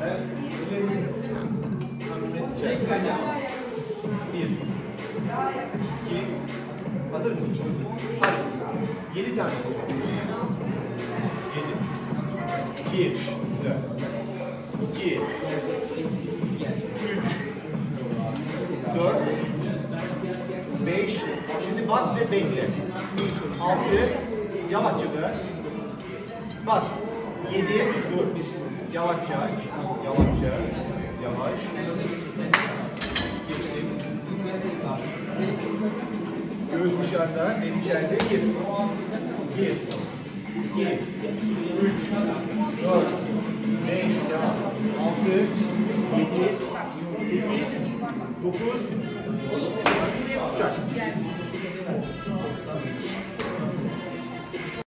Bir. İki. Hazır mısın? Hadi. 7 tane. 7. 1. Güzel. 2. 3. 4. 5. Şimdi bas ve bekle. 6. Yavaşça dön. Bas. 7. Dur. Yavaşça aç. Yavaşça. Yavaş. Geçtim. Göğüs dışarıda, el içeride. 1. 1. 2. 3. 4. 5. 6. 7. 8. 9. Çak.